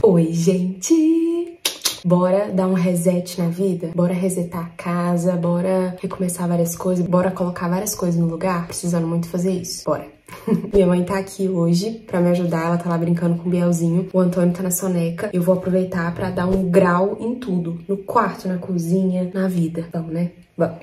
Oi, gente! Bora dar um reset na vida? Bora resetar a casa, bora recomeçar várias coisas, bora colocar várias coisas no lugar? Precisando muito fazer isso. Bora! Minha mãe tá aqui hoje pra me ajudar, ela tá lá brincando com o Bielzinho, o Antônio tá na soneca. Eu vou aproveitar pra dar um grau em tudo, no quarto, na cozinha, na vida. Vamos, né? Vamos!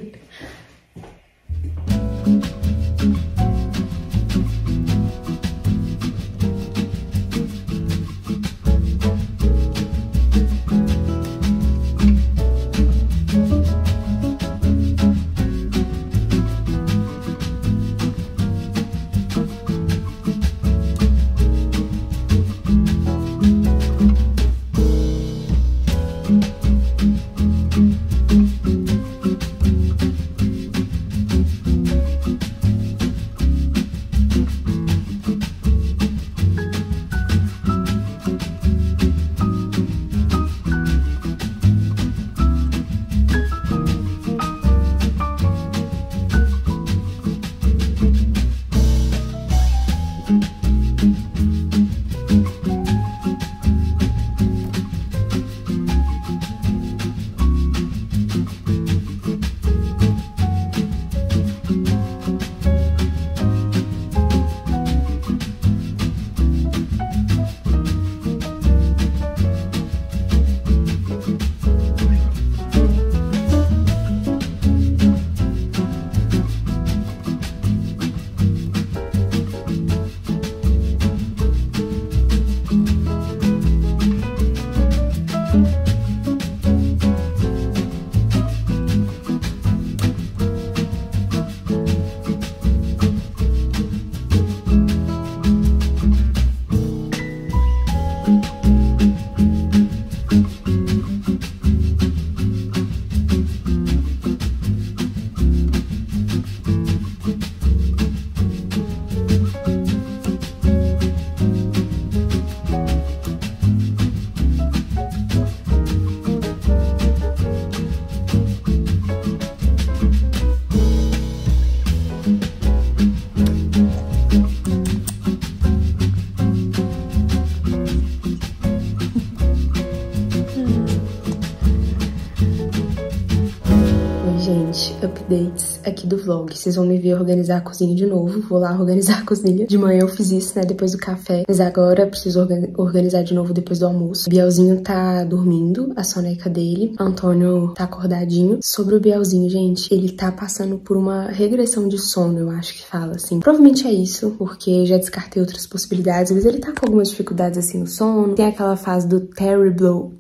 Updates aqui do vlog. Vocês vão me ver organizar a cozinha de novo. Vou lá organizar a cozinha. De manhã eu fiz isso, né, depois do café. Mas agora eu preciso organizar de novo depois do almoço. O Bielzinho tá dormindo, a soneca dele. O Antônio tá acordadinho. Sobre o Bielzinho, gente, ele tá passando por uma regressão de sono, eu acho que fala, assim. Provavelmente é isso, porque já descartei outras possibilidades. Mas ele tá com algumas dificuldades, assim, no sono. Tem aquela fase do Terrible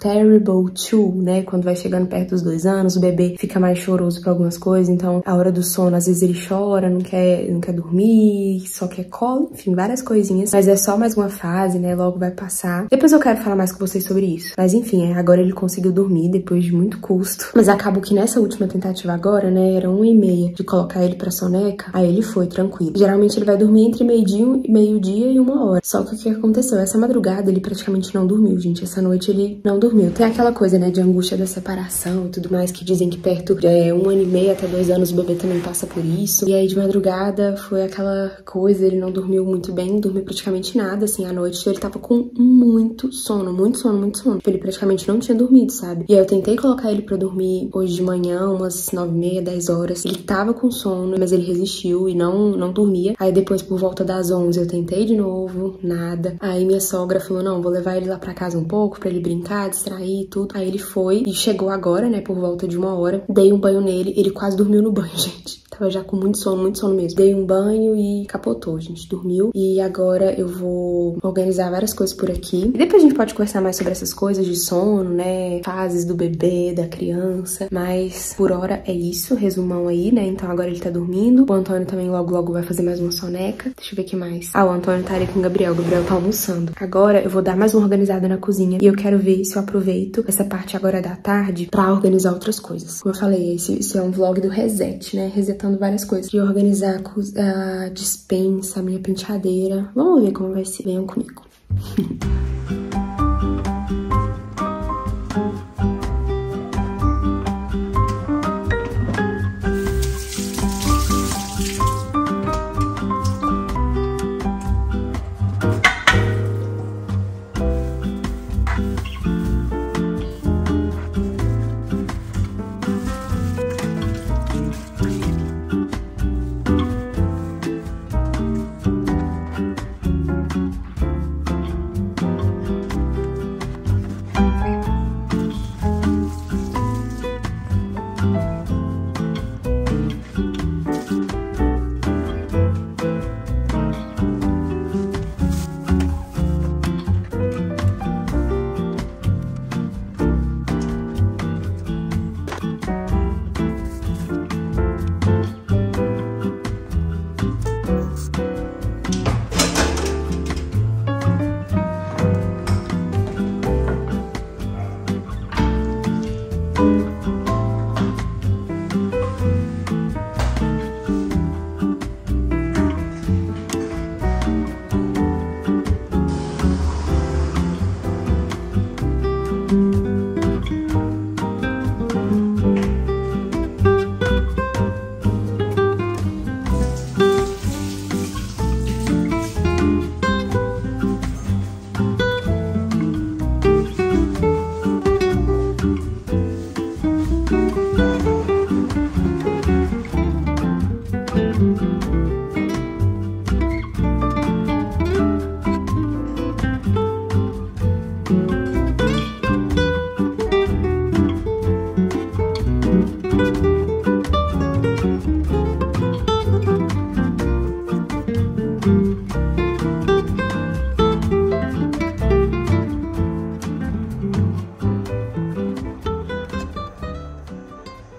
2, né, quando vai chegando perto dos 2 anos, o bebê fica mais choroso pra algumas coisas. Então, a hora do sono, às vezes ele chora, não quer dormir, só quer colo, enfim, várias coisinhas. Mas é só mais uma fase, né? Logo vai passar. Depois eu quero falar mais com vocês sobre isso. Mas enfim, agora ele conseguiu dormir depois de muito custo. Mas acabou que nessa última tentativa agora, né, era 1h30 de colocar ele pra soneca. Aí ele foi tranquilo. Geralmente ele vai dormir entre meio-dia e 1h. Só que o que aconteceu? Essa madrugada ele praticamente não dormiu, gente. Essa noite ele não dormiu. Tem aquela coisa, né, de angústia da separação e tudo mais, que dizem que perto de 1 ano e meio até 2 anos o bebê também passa por isso. E aí de madrugada foi aquela coisa, ele não dormiu muito bem, não dormiu praticamente nada, assim, à noite. Ele tava com muito sono. Ele praticamente não tinha dormido, sabe? E aí eu tentei colocar ele pra dormir hoje de manhã, umas 9h30, 10 horas. Ele tava com sono, mas ele resistiu e não dormia. Aí depois, por volta das 11, eu tentei de novo, nada. Aí minha sogra falou, não, vou levar ele lá pra casa um pouco, pra ele brincar, distrair e tudo. Aí ele foi e chegou agora, né, por volta de 1h. Dei um banho nele, ele quase dormiu no banho, gente. Tava já com muito sono mesmo. Dei um banho e capotou, gente. Dormiu. E agora eu vou organizar várias coisas por aqui. E depois a gente pode conversar mais sobre essas coisas de sono, né? Fases do bebê, da criança. Mas por hora é isso. Resumão aí, né? Então agora ele tá dormindo. O Antônio também logo vai fazer mais uma soneca. Deixa eu ver o que mais. Ah, o Antônio tá ali com o Gabriel. O Gabriel tá almoçando. Agora eu vou dar mais uma organizada na cozinha. E eu quero ver se eu aproveito essa parte agora da tarde pra organizar outras coisas. Como eu falei, esse é um vlog do reset, né? Resetando várias coisas. De organizar a despensa, a minha penteadeira. Vamos ver como vai ser. Venham comigo.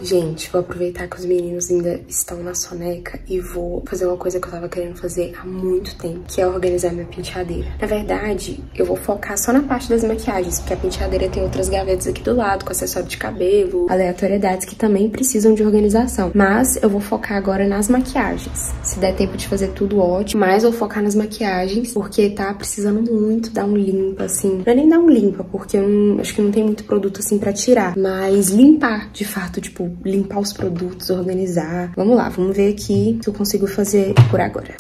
Gente, vou aproveitar que os meninos ainda estão na soneca e vou fazer uma coisa que eu tava querendo fazer há muito tempo, que é organizar minha penteadeira. Na verdade, eu vou focar só na parte das maquiagens, porque a penteadeira tem outras gavetas aqui do lado, com acessório de cabelo, aleatoriedades que também precisam de organização. Mas eu vou focar agora nas maquiagens. Se der tempo de fazer tudo, ótimo, mas eu vou focar nas maquiagens, porque tá precisando muito dar um limpa, assim. Não é nem dar um limpa, porque eu acho que não tem muito produto assim pra tirar, mas limpar, de fato, tipo, limpar os produtos, organizar. Vamos lá, vamos ver aqui o que eu consigo fazer por agora.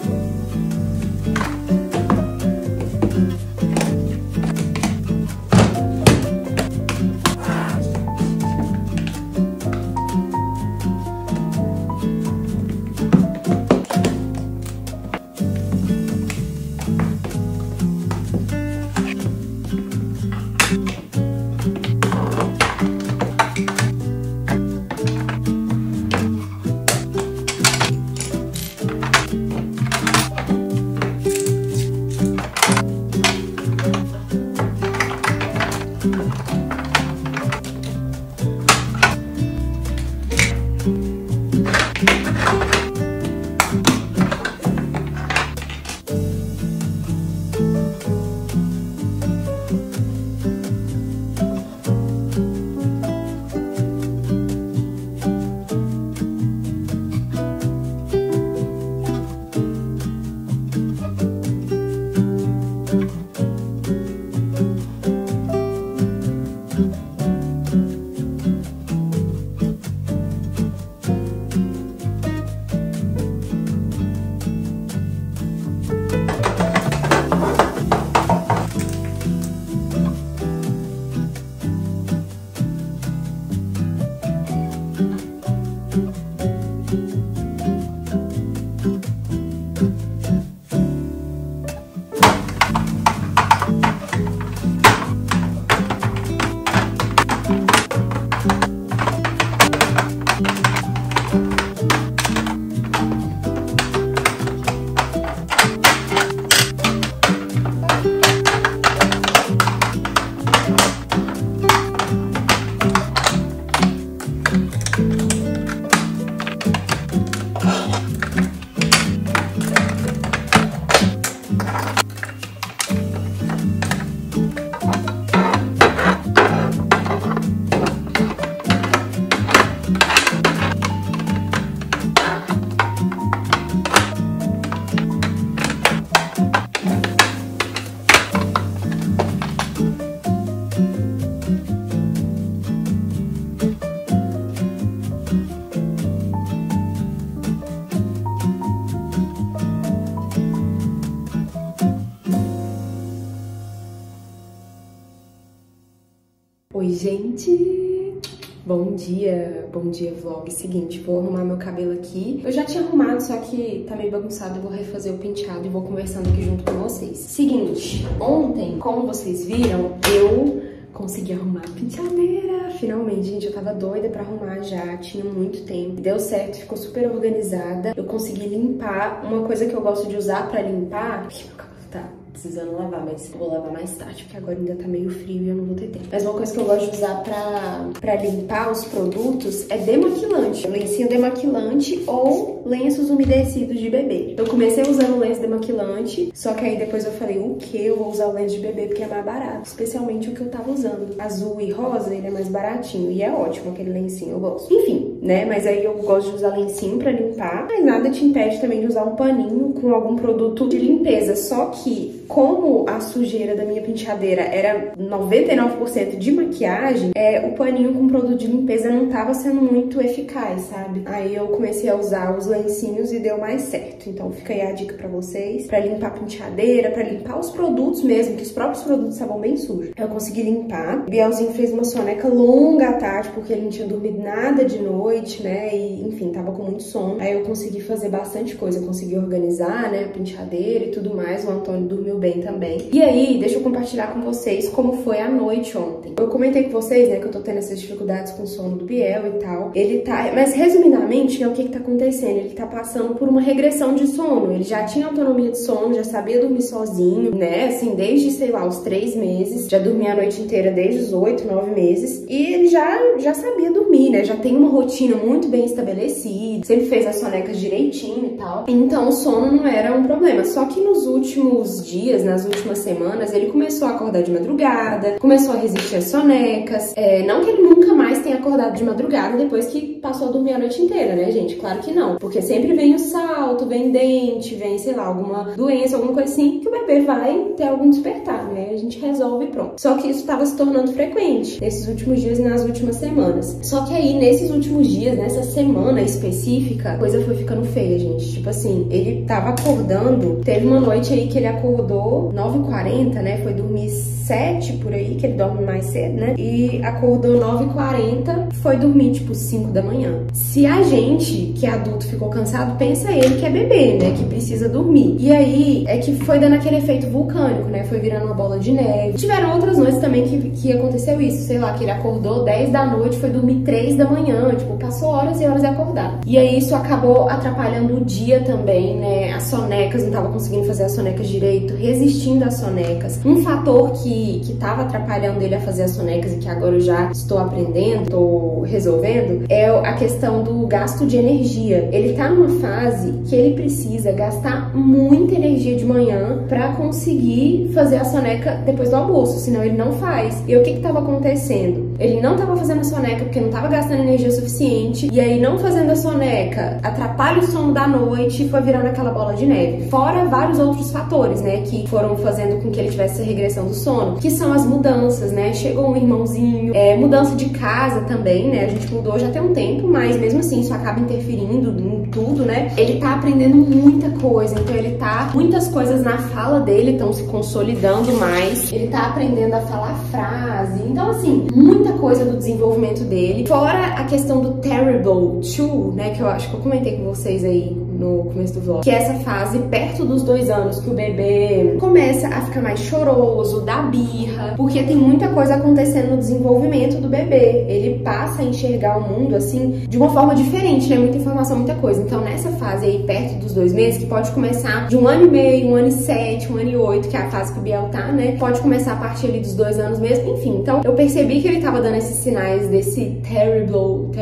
Oi, gente! Bom dia vlog. Seguinte, vou arrumar meu cabelo aqui. Eu já tinha arrumado, só que tá meio bagunçado. Eu vou refazer o penteado e vou conversando aqui junto com vocês. Seguinte, ontem, como vocês viram, eu consegui arrumar a penteadeira. Finalmente, gente, eu tava doida pra arrumar já, tinha muito tempo. Deu certo, ficou super organizada. Eu consegui limpar. Uma coisa que eu gosto de usar pra limpar... Meu cabelo tá precisando lavar, mas vou lavar mais tarde, porque agora ainda tá meio frio e eu não vou ter tempo. Mas uma coisa que eu gosto de usar pra limpar os produtos é demaquilante. Lencinho demaquilante ou lenços umedecidos de bebê. Eu comecei usando lenço demaquilante, só que aí depois eu falei, o que? Eu vou usar o lenço de bebê porque é mais barato. Especialmente o que eu tava usando. Azul e rosa, ele é mais baratinho. E é ótimo aquele lencinho, eu gosto. Enfim, né? Mas aí eu gosto de usar lencinho pra limpar. Mas nada te impede também de usar um paninho com algum produto de limpeza. Só que, como a sujeira da minha penteadeira era 99% de maquiagem, o paninho com produto de limpeza não tava sendo muito eficaz, sabe? Aí eu comecei a usar os lencinhos e deu mais certo. Então fica aí a dica pra vocês, pra limpar a penteadeira, pra limpar os produtos mesmo, que os próprios produtos estavam bem sujos. Eu consegui limpar. O Bielzinho fez uma soneca longa à tarde, porque ele não tinha dormido nada de noite, né? E, enfim, tava com muito sono. Aí eu consegui fazer bastante coisa. Eu consegui organizar, né, a penteadeira e tudo mais. O Antônio dormiu bem também. E aí, deixa eu compartilhar com vocês como foi a noite ontem. Eu comentei com vocês, né, que eu tô tendo essas dificuldades com o sono do Biel e tal. Ele tá... Mas, resumidamente, né, o que tá acontecendo? Ele tá passando por uma regressão de sono. Ele já tinha autonomia de sono, já sabia dormir sozinho, né, assim, desde, sei lá, os 3 meses. Já dormia a noite inteira desde os 8, 9 meses. E ele já sabia dormir, né, já tem uma rotina muito bem estabelecida. Sempre fez as sonecas direitinho e tal. Então, o sono não era um problema. Só que nos últimos dias, nas últimas semanas, ele começou a acordar de madrugada, começou a resistir às sonecas. Não que ele nunca mais tenha acordado de madrugada depois que passou a dormir a noite inteira, né, gente? Claro que não. Porque sempre vem o salto, vem dente, vem, sei lá, alguma doença, alguma coisa assim, que o bebê vai ter algum despertar, né? A gente resolve e pronto. Só que isso estava se tornando frequente nesses últimos dias e nas últimas semanas. Só que aí, nesses últimos dias, nessa semana específica, a coisa foi ficando feia, gente. Tipo assim, ele tava acordando, teve uma noite aí que ele acordou 9h40, né? Foi dormir 7 por aí, que ele dorme mais cedo, né? E acordou 9h40, foi dormir tipo 5 da manhã. Se a gente, que é adulto, ficou cansado, pensa ele que é bebê, né? Que precisa dormir. E aí, é que foi dando aquele efeito vulcânico, né? Foi virando uma bola de neve. Tiveram outras noites também que aconteceu isso. Sei lá, que ele acordou 10 da noite, foi dormir 3 da manhã. Tipo, passou horas e horas de acordar. E aí, isso acabou atrapalhando o dia também, né? As sonecas, não tava conseguindo fazer as sonecas direito, resistindo às sonecas. Um fator que tava atrapalhando ele a fazer as sonecas e que agora eu já estou aprendendo, estou resolvendo, é a questão do gasto de energia. Ele tá numa fase que ele precisa gastar muita energia de manhã pra conseguir fazer a soneca depois do almoço, senão ele não faz. E o que tava acontecendo? Ele não tava fazendo a soneca porque não tava gastando energia suficiente, e aí não fazendo a soneca atrapalha o sono da noite e foi virando aquela bola de neve. Fora vários outros fatores, né, que foram fazendo com que ele tivesse essa regressão do sono, que são as mudanças, né? Chegou um irmãozinho, mudança de casa também, né? A gente mudou já tem um tempo, mas mesmo assim isso acaba interferindo em tudo, né? Ele tá aprendendo muita coisa, então muitas coisas na fala dele estão se consolidando mais, ele tá aprendendo a falar frase, então assim, muita coisa do desenvolvimento dele, fora a questão do Terrible 2, né? Que eu acho que eu comentei com vocês aí no começo do vlog, que é essa fase perto dos 2 anos que o bebê começa a ficar mais choroso, dá birra, porque tem muita coisa acontecendo no desenvolvimento do bebê. Ele passa a enxergar o mundo, assim, de uma forma diferente, né? Muita informação, muita coisa. Então, nessa fase aí, perto dos 2 meses, que pode começar de 1 ano e meio, 1 ano e 7, 1 ano e 8, que é a fase que o Biel tá, né? Pode começar a partir ali dos 2 anos mesmo, enfim. Então, eu percebi que ele tava dando esses sinais desse Terrible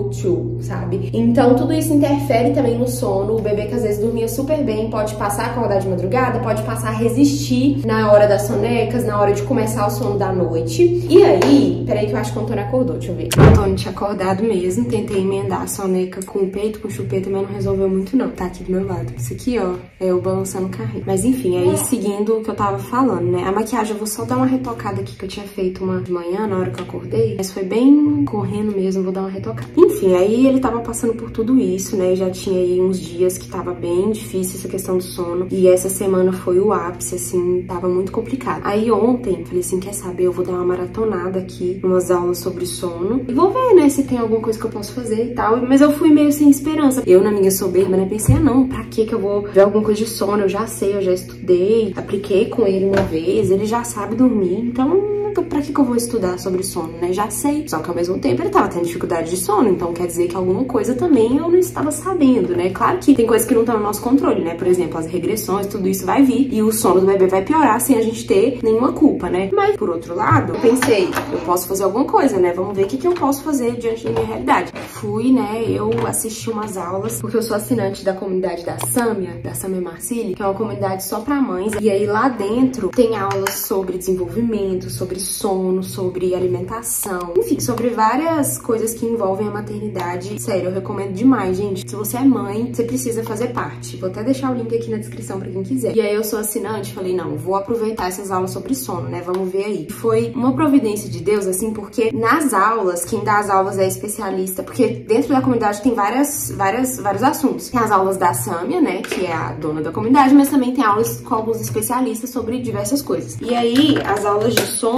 2, sabe? Então, tudo isso interfere também no sono. O bebê que às vezes dormia super bem pode passar a acordar de madrugada, pode passar a resistir na hora das sonecas, na hora de começar o sono da noite. E aí, peraí que eu acho que o Antônio acordou, deixa eu ver. O Antônio tinha acordado mesmo, tentei emendar a soneca com o peito, com o chupeta, mas não resolveu muito não. Tá aqui do meu lado. Isso aqui, ó, é eu balançando o carrinho. Mas enfim, aí seguindo o que eu tava falando, né? A maquiagem, eu vou só dar uma retocada aqui, que eu tinha feito uma de manhã, na hora que eu acordei. Mas foi bem correndo mesmo, vou dar uma retocada. Enfim, aí ele tava passando por tudo isso, né? Já tinha aí uns dias que tava bem difícil essa questão do sono. E essa semana foi o ápice, assim, tava muito complicado. Aí ontem, falei assim, quer saber, eu vou dar uma maratonada aqui, umas aulas sobre sono. E vou ver, né, se tem alguma coisa que eu posso fazer e tal. Mas eu fui meio sem esperança. Eu, na minha soberba, né, pensei, não, pra que eu vou ver alguma coisa de sono? Eu já sei, eu já estudei, apliquei com ele uma vez, ele já sabe dormir, então pra que eu vou estudar sobre sono, né? Já sei. Só que ao mesmo tempo ele tava tendo dificuldade de sono, então quer dizer que alguma coisa também eu não estava sabendo, né? Claro que tem coisas que não estão no nosso controle, né? Por exemplo, as regressões, tudo isso vai vir e o sono do bebê vai piorar sem a gente ter nenhuma culpa, né? Mas, por outro lado, eu pensei, eu posso fazer alguma coisa, né? Vamos ver o que eu posso fazer diante da minha realidade. Fui, né? Eu assisti umas aulas, porque eu sou assinante da comunidade da Samia Marcilli, que é uma comunidade só pra mães. E aí lá dentro tem aulas sobre desenvolvimento, sobre sono, sobre alimentação, enfim, sobre várias coisas que envolvem a maternidade. Sério, eu recomendo demais, gente. Se você é mãe, você precisa fazer parte. Vou até deixar o link aqui na descrição pra quem quiser. E aí eu sou assinante, falei, não, vou aproveitar essas aulas sobre sono, né? Vamos ver aí. Foi uma providência de Deus, assim, porque nas aulas, quem dá as aulas é especialista, porque dentro da comunidade tem vários assuntos. Tem as aulas da Samia, né, que é a dona da comunidade, mas também tem aulas com alguns especialistas sobre diversas coisas. E aí, as aulas de sono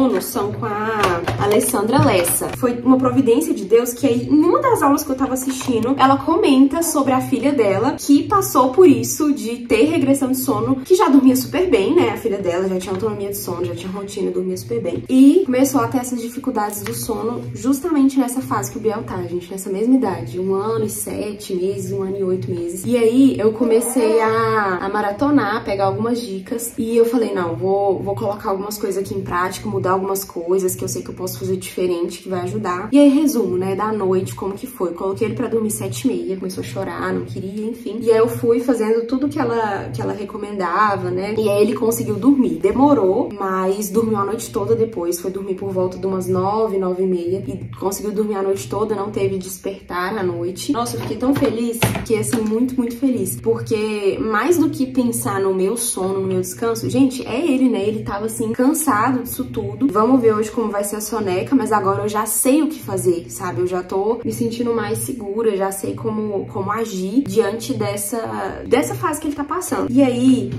sono são com a Alessandra Lessa. Foi uma providência de Deus que aí, em uma das aulas que eu tava assistindo, ela comenta sobre a filha dela, que passou por isso de ter regressão de sono, que já dormia super bem, né? A filha dela já tinha autonomia de sono, já tinha rotina, dormia super bem. E começou a ter essas dificuldades do sono justamente nessa fase que o Biel tá, gente, nessa mesma idade, 1 ano e 7 meses, 1 ano e 8 meses. E aí eu comecei a maratonar, pegar algumas dicas, e eu falei, não, vou colocar algumas coisas aqui em prática, mudar algumas coisas que eu sei que eu posso fazer diferente, que vai ajudar. E aí, resumo, né, da noite, como que foi. Coloquei ele pra dormir 7h30, começou a chorar, não queria, enfim. E aí eu fui fazendo tudo que ela recomendava, né, e aí ele conseguiu dormir. Demorou, mas dormiu a noite toda depois, foi dormir por volta de umas 9, 9h30, e conseguiu dormir a noite toda, não teve despertar à noite. Nossa, eu fiquei tão feliz, fiquei assim, muito, muito feliz, porque mais do que pensar no meu sono, no meu descanso, gente, é ele, né, ele tava assim, cansado disso tudo. Vamos ver hoje como vai ser a soneca, mas agora eu já sei o que fazer, sabe? Eu já tô me sentindo mais segura, já sei como agir diante dessa fase que ele tá passando. E aí,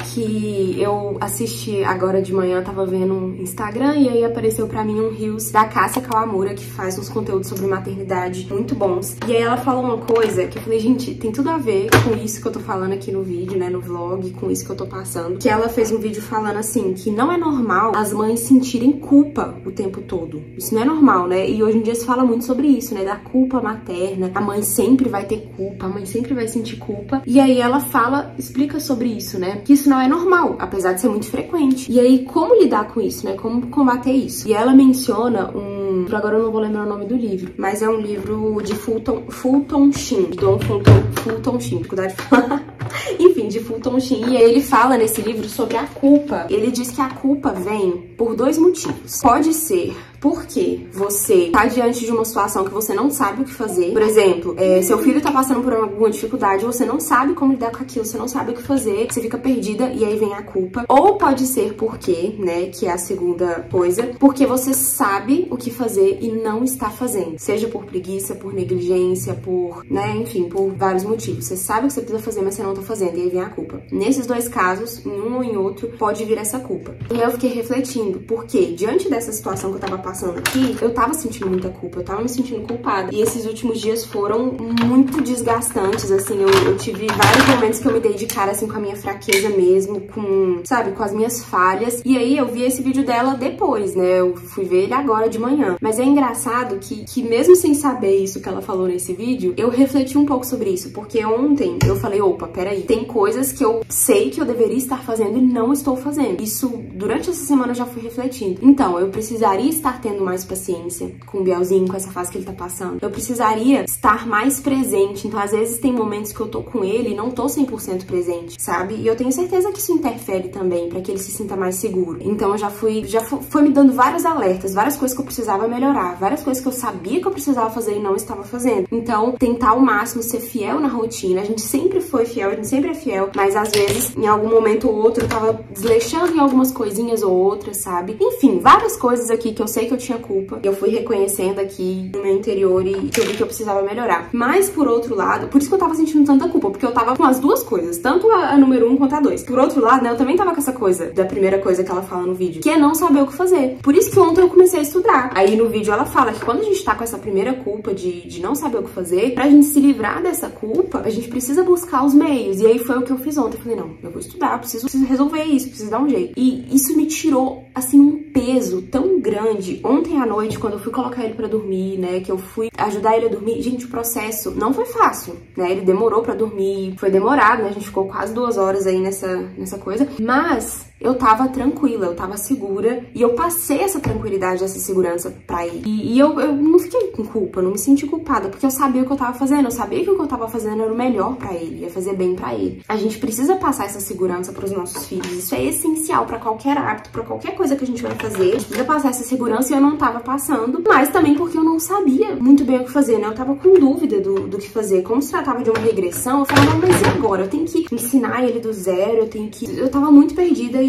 que eu assisti agora de manhã, tava vendo um Instagram, e aí apareceu pra mim um Reels da Cássia Kawamura, que faz uns conteúdos sobre maternidade muito bons. E aí ela falou uma coisa que eu falei, gente, tem tudo a ver com isso que eu tô falando aqui no vídeo, né, no vlog, com isso que eu tô passando. Que ela fez um vídeo falando assim, que não é normal as mães sentirem culpa o tempo todo. Isso não é normal, né? E hoje em dia se fala muito sobre isso, né, da culpa materna. A mãe sempre vai ter culpa, a mãe sempre vai sentir culpa. E aí ela explica sobre isso, né, que isso não é normal, apesar de ser muito frequente. E aí, como lidar com isso, né? Como combater isso? E ela menciona por agora eu não vou lembrar o nome do livro, mas é um livro de Fulton Sheen, Dom Fulton Sheen, dificuldade de falar. Enfim, de Fulton Sheen. E aí ele fala nesse livro sobre a culpa. Ele diz que a culpa vem por 2 motivos. Pode ser porque você tá diante de uma situação que você não sabe o que fazer. Por exemplo, seu filho tá passando por alguma dificuldade, você não sabe como lidar com aquilo, você não sabe o que fazer, você fica perdida e aí vem a culpa. Ou pode ser porque, né, que é a segunda coisa, porque você sabe o que fazer e não está fazendo. Seja por preguiça, por negligência, por, né, enfim, por vários motivos. Você sabe o que você precisa fazer, mas você não tá fazendo, e aí vem a culpa. Nesses 2 casos, em um ou em outro, pode vir essa culpa. E eu fiquei refletindo, porque diante dessa situação que eu tava passando aqui, eu tava sentindo muita culpa, eu tava me sentindo culpada. E esses últimos dias foram muito desgastantes, assim, eu tive vários momentos que eu me dei de cara, assim, com a minha fraqueza mesmo, sabe, com as minhas falhas. E aí eu vi esse vídeo dela depois, né, eu fui ver ele agora de manhã. Mas é engraçado que mesmo sem saber isso que ela falou nesse vídeo, eu refleti um pouco sobre isso, porque ontem eu falei, opa, peraí, tem coisas que eu sei que eu deveria estar fazendo e não estou fazendo. Isso, durante essa semana eu já fui refletindo. Então, eu precisaria estar tendo mais paciência com o Bielzinho, com essa fase que ele tá passando. Eu precisaria estar mais presente. Então, às vezes, tem momentos que eu tô com ele e não tô 100% presente, sabe? E eu tenho certeza que isso interfere também pra que ele se sinta mais seguro. Então, já foi me dando vários alertas, várias coisas que eu precisava melhorar, várias coisas que eu sabia que eu precisava fazer e não estava fazendo. Então, tentar ao máximo ser fiel na rotina. A gente sempre foi fiel, a gente sempre é fiel, mas às vezes, em algum momento ou outro, eu tava desleixando em algumas coisinhas ou outras, sabe? Enfim, várias coisas aqui que eu sei que eu tinha culpa, eu fui reconhecendo aqui no meu interior e que eu vi que eu precisava melhorar. Mas, por outro lado, por isso que eu tava sentindo tanta culpa, porque eu tava com as 2 coisas, tanto a número 1 quanto a 2. Por outro lado, né, eu também tava com essa coisa, da primeira coisa que ela fala no vídeo, que é não saber o que fazer. Por isso que ontem eu comecei a estudar. Aí no vídeo ela fala que quando a gente tá com essa primeira culpa de não saber o que fazer, pra gente se livrar dessa culpa, a gente precisa buscar os meios. E aí foi o que eu fiz ontem. Eu falei, não, eu vou estudar, eu preciso resolver isso, preciso dar um jeito. E isso me tirou, assim, um peso tão grande. Ontem à noite, quando eu fui colocar ele pra dormir, né, que eu fui ajudar ele a dormir, gente, o processo não foi fácil, né, ele demorou pra dormir, foi demorado, né, a gente ficou quase 2 horas aí nessa coisa, mas eu tava tranquila, eu tava segura e eu passei essa tranquilidade, essa segurança pra ele. E eu não fiquei com culpa, não me senti culpada, porque eu sabia o que eu tava fazendo, eu sabia que o que eu tava fazendo era o melhor pra ele, ia fazer bem pra ele. A gente precisa passar essa segurança pros nossos filhos, isso é essencial pra qualquer hábito, pra qualquer coisa que a gente vai fazer, a gente precisa passar essa segurança e eu não tava passando, mas também porque eu não sabia muito bem o que fazer, né, eu tava com dúvida do que fazer. Como se tratava de uma regressão, eu falava, mas e agora? Eu tenho que ensinar ele do zero, eu tava muito perdida e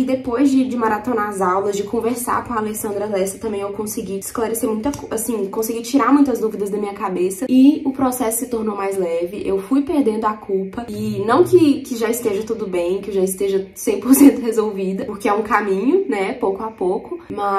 E depois de maratonar as aulas, de conversar com a Alessandra Lessa, também eu consegui esclarecer muita coisa, assim, consegui tirar muitas dúvidas da minha cabeça e o processo se tornou mais leve. Eu fui perdendo a culpa e não que já esteja tudo bem, que já esteja 100% resolvida, porque é um caminho, né, pouco a pouco,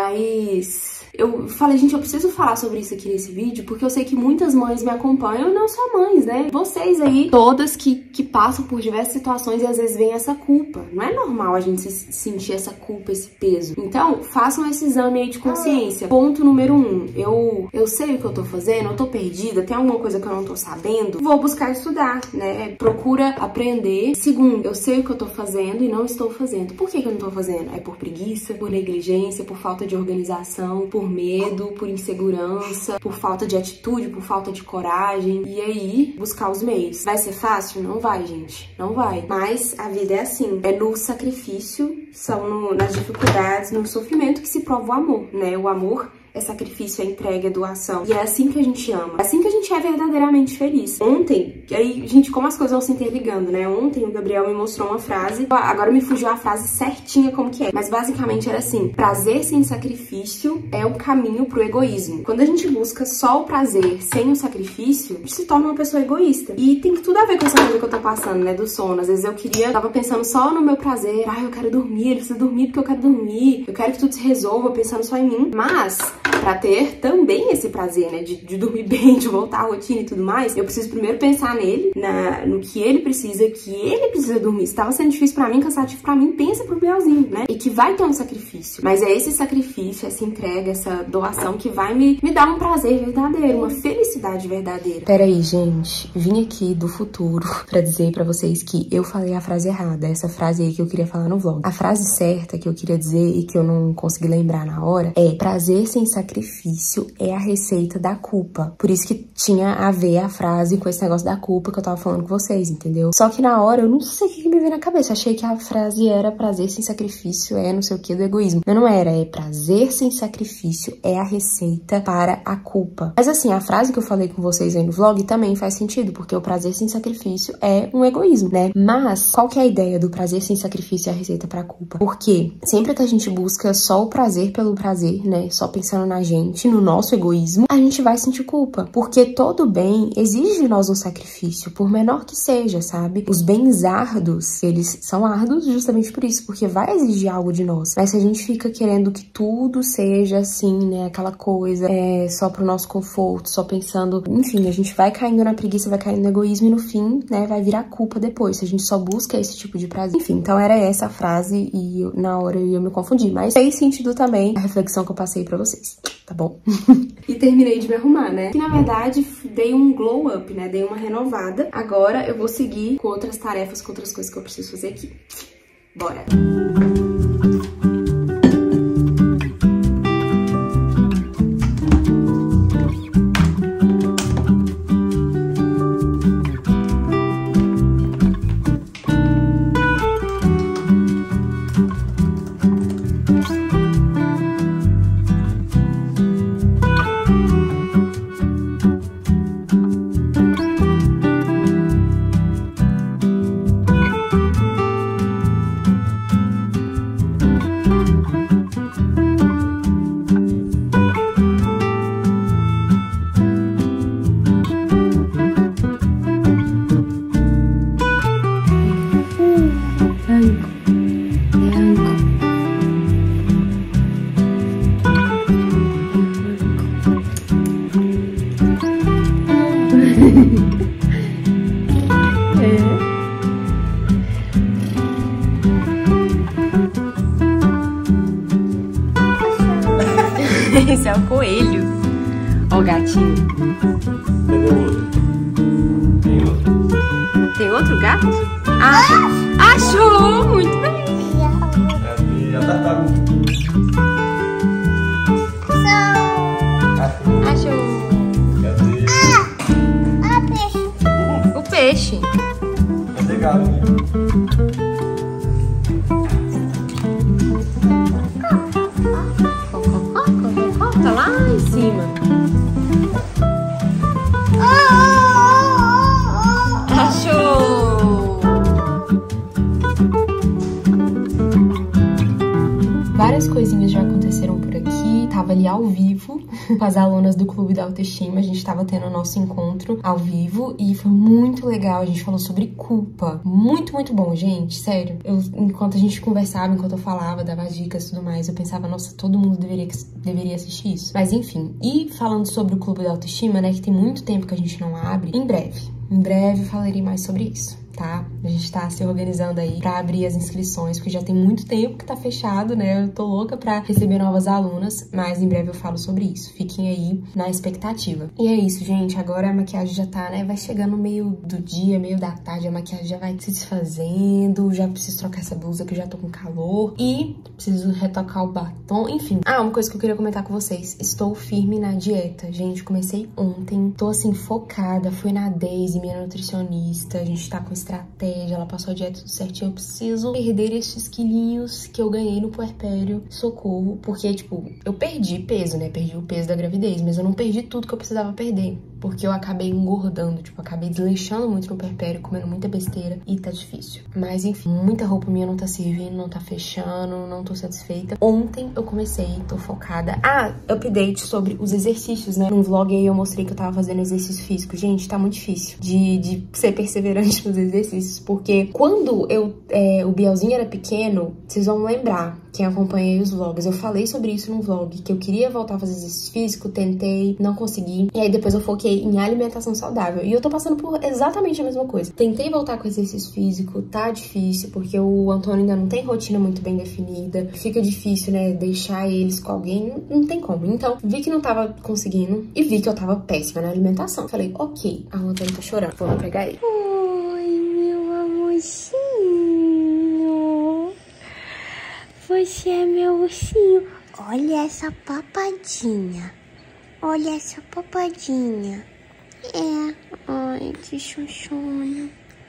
mas eu falei, gente, eu preciso falar sobre isso aqui nesse vídeo, porque eu sei que muitas mães me acompanham, não só mães, né? Vocês aí, todas que passam por diversas situações e às vezes vem essa culpa. Não é normal a gente sentir essa culpa, esse peso. Então, façam esse exame aí de consciência. Ponto número 1. Eu sei o que eu tô fazendo, eu tô perdida, tem alguma coisa que eu não tô sabendo, vou buscar estudar, né? Procura aprender. Segundo, eu sei o que eu tô fazendo e não estou fazendo. Por que eu não tô fazendo? É por preguiça, por negligência, por falta de organização, por medo, por insegurança, por falta de atitude, por falta de coragem. E aí, buscar os meios. Vai ser fácil? Não vai, gente. Não vai. Mas a vida é assim. É no sacrifício, nas dificuldades, no sofrimento que se prova o amor, né? O amor é sacrifício, é entrega, é doação. E é assim que a gente ama. É assim que a gente é verdadeiramente feliz. Ontem, e aí, gente, como as coisas vão se interligando, né? Ontem o Gabriel me mostrou uma frase, agora me fugiu a frase certinha como que é. Mas basicamente era assim: prazer sem sacrifício é o caminho pro egoísmo. Quando a gente busca só o prazer sem o sacrifício, a gente se torna uma pessoa egoísta. E tem tudo a ver com essa coisa que eu tô passando, né? Do sono. Às vezes tava pensando só no meu prazer. Ai, eu quero dormir, ele precisa dormir porque eu quero dormir. Eu quero que tudo se resolva, pensando só em mim. Mas pra ter também esse prazer, né, de dormir bem, de voltar à rotina e tudo mais, eu preciso primeiro pensar nele, no que ele precisa dormir. Se tava sendo difícil pra mim, cansativo pra mim, pensa pro Bielzinho, né? E que vai ter um sacrifício. Mas é esse sacrifício, essa entrega, essa doação que vai me dar um prazer verdadeiro, uma felicidade verdadeira. Peraí, gente, vim aqui do futuro pra dizer pra vocês que eu falei a frase errada, essa frase aí que eu queria falar no vlog. A frase certa que eu queria dizer e que eu não consegui lembrar na hora é: prazer sem sacrifício é a receita da culpa. Por isso que tinha a ver a frase com esse negócio da culpa que eu tava falando com vocês, entendeu? Só que na hora eu não sei o que me veio na cabeça. Achei que a frase era prazer sem sacrifício é não sei o que do egoísmo. Mas não era, é prazer sem sacrifício é a receita para a culpa. Mas assim, a frase que eu falei com vocês aí no vlog também faz sentido, porque o prazer sem sacrifício é um egoísmo, né? Mas qual que é a ideia do prazer sem sacrifício é a receita para a culpa? Porque sempre que a gente busca só o prazer pelo prazer, né? Só pensando na gente, no nosso egoísmo, a gente vai sentir culpa. Porque todo bem exige de nós um sacrifício, por menor que seja, sabe? Os bens árduos, eles são árduos justamente por isso, porque vai exigir algo de nós. Mas se a gente fica querendo que tudo seja assim, né? Aquela coisa, só pro nosso conforto, só pensando... Enfim, a gente vai caindo na preguiça, vai caindo no egoísmo e no fim, né? Vai virar culpa depois, se a gente só busca esse tipo de prazer. Enfim, então era essa a frase e na hora eu me confundi. Mas fez sentido também a reflexão que eu passei pra vocês, tá bom? E terminei de me arrumar, né? Que na verdade dei um glow up, né? Dei uma renovada. Agora eu vou seguir com outras tarefas, com outras coisas que eu preciso fazer aqui. Bora! Esse é o coelho. Ó o gatinho. Cadê o outro? Tem outro. Tem outro gato? Ah, achou! Muito bem. É a tartaruga. Achou. Cadê? O peixe. Cadê gato? Tá lá em cima. Achou! tava ali ao vivo com as alunas do Clube da Autoestima. A gente tava tendo o nosso encontro ao vivo e foi muito legal. A gente falou sobre culpa. Muito, muito bom, gente. Sério. Enquanto a gente conversava, enquanto eu falava, dava dicas e tudo mais, eu pensava, nossa, todo mundo deveria assistir isso. Mas enfim. E falando sobre o Clube da Autoestima, né, que tem muito tempo que a gente não abre, em breve eu falarei mais sobre isso, tá? A gente tá se organizando aí pra abrir as inscrições, porque já tem muito tempo que tá fechado, né? Eu tô louca pra receber novas alunas, mas em breve eu falo sobre isso. Fiquem aí na expectativa. E é isso, gente. Agora a maquiagem já tá, né? Vai chegando no meio do dia, meio da tarde, a maquiagem já vai se desfazendo, já preciso trocar essa blusa que eu já tô com calor e preciso retocar o batom, enfim. Ah, uma coisa que eu queria comentar com vocês. Estou firme na dieta, gente. Comecei ontem, tô assim focada, fui na Daisy, minha nutricionista, a gente tá com estratégia, ela passou a dieta tudo certinho. Eu preciso perder esses quilinhos que eu ganhei no puerpério, socorro, porque, tipo, eu perdi peso, né, perdi o peso da gravidez, mas eu não perdi tudo que eu precisava perder, porque eu acabei engordando, tipo, acabei desleixando muito no puerpério, comendo muita besteira e tá difícil. Mas, enfim, muita roupa minha não tá servindo, não tá fechando, não tô satisfeita. Ontem eu comecei, tô focada. Ah, update sobre os exercícios, né, num vlog aí eu mostrei que eu tava fazendo exercício físico. Gente, tá muito difícil de ser perseverante nos exercícios, porque quando o Bielzinho era pequeno, vocês vão lembrar, quem acompanha os vlogs, eu falei sobre isso no vlog, que eu queria voltar a fazer exercício físico, tentei, não consegui, e aí depois eu foquei em alimentação saudável, e eu tô passando por exatamente a mesma coisa. Tentei voltar com exercício físico, tá difícil, porque o Antônio ainda não tem rotina muito bem definida, fica difícil, né, deixar eles com alguém, não tem como. Então, vi que não tava conseguindo, e vi que eu tava péssima na alimentação. Falei, ok, o Antônio tá chorando, vou lá pegar ele. Você é meu ursinho. Olha essa papadinha. Olha essa papadinha. Ai, que chuchona.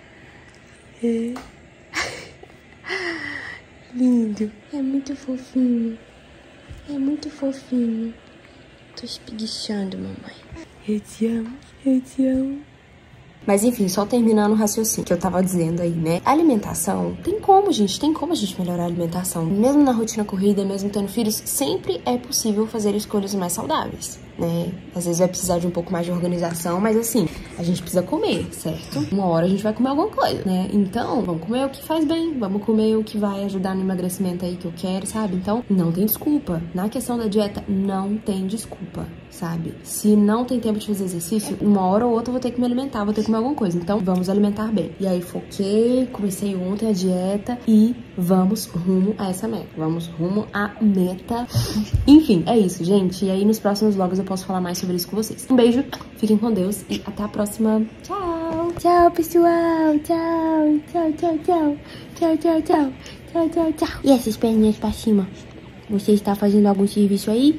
Lindo. É muito fofinho. É muito fofinho. Tô espreguiçando, mamãe. Eu te amo. Eu te amo. Mas enfim, só terminando o raciocínio que eu tava dizendo aí, né? A alimentação, tem como a gente melhorar a alimentação. Mesmo na rotina corrida, mesmo tendo filhos, sempre é possível fazer escolhas mais saudáveis, né? Às vezes vai precisar de um pouco mais de organização, mas assim, a gente precisa comer, certo? Uma hora a gente vai comer alguma coisa, né? Então, vamos comer o que faz bem, vamos comer o que vai ajudar no emagrecimento aí que eu quero, sabe? Então, não tem desculpa. Na questão da dieta, não tem desculpa, sabe? Se não tem tempo de fazer exercício, uma hora ou outra eu vou ter que me alimentar, vou ter que comer alguma coisa. Então, vamos alimentar bem. E aí, foquei, comecei ontem a dieta e vamos rumo a essa meta. Vamos rumo à meta. Enfim, é isso, gente. E aí, nos próximos vlogs eu posso falar mais sobre isso com vocês. Um beijo, fiquem com Deus e até a próxima. Tchau! Tchau, pessoal. Tchau. Tchau, tchau, tchau. Tchau, tchau, tchau. Tchau, tchau, tchau. E essas perninhas pra cima? Você está fazendo algum serviço aí?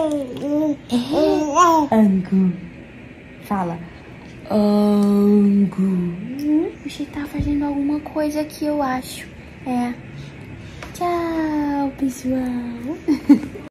Angu. Fala. Angu. Você tá fazendo alguma coisa aqui, eu acho. Tchau, pessoal.